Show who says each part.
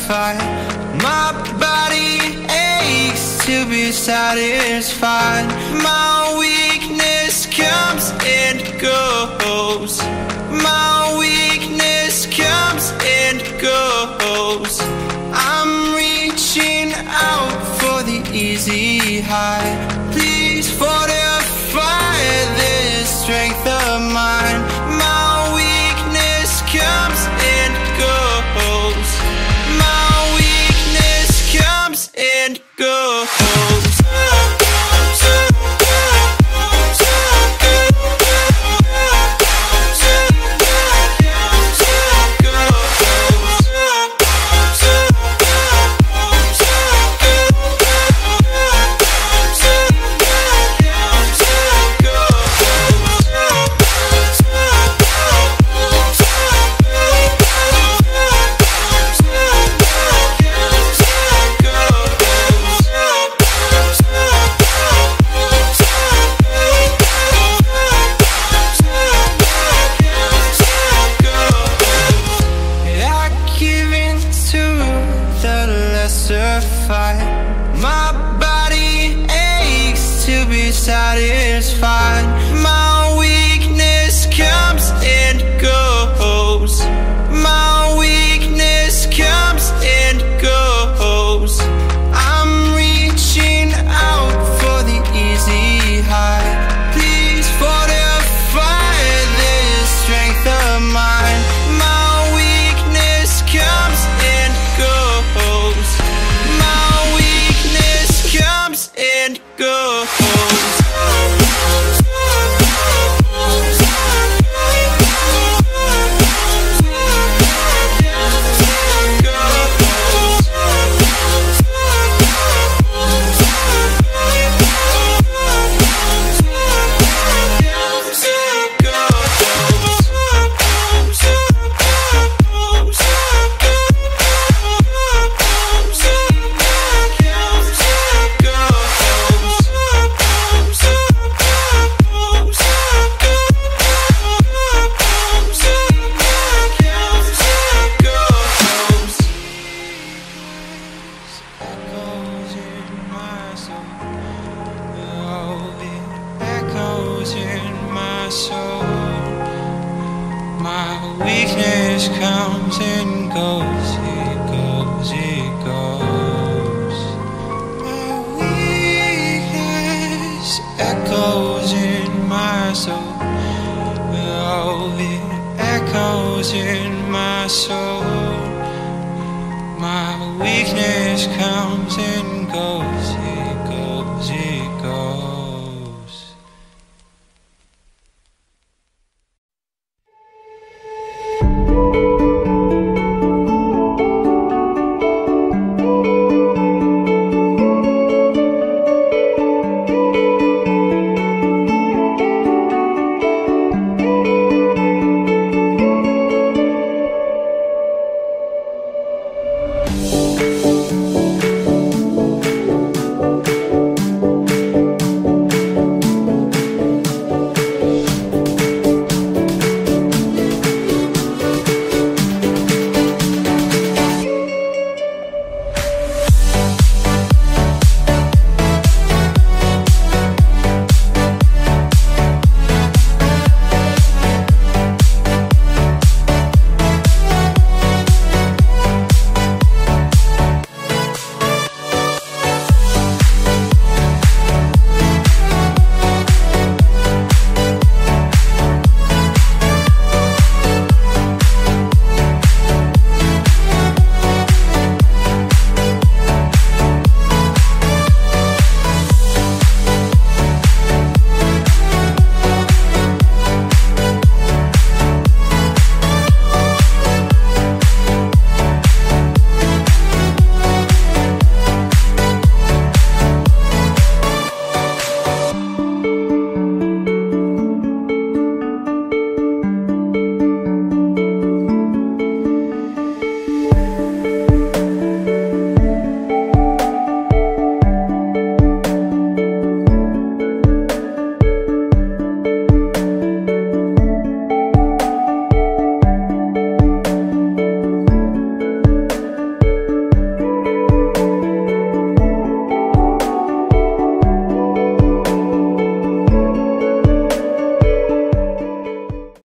Speaker 1: satisfied. My body aches to be satisfied. My weakness comes and goes. My weakness comes and goes. I'm reaching out for the easy high. Please fortify this strength of mine. My weakness comes and goes. My weakness comes and goes. My body aches to be satisfied. My weakness comes and goes. My weakness comes and goes. I'm reaching out for the easy high. Please fortify this strength of mine. My weakness comes and goes. Comes and goes. My weakness comes and goes, it goes, it goes. My weakness echoes in my soul. Oh, it echoes in my soul. My weakness comes and goes.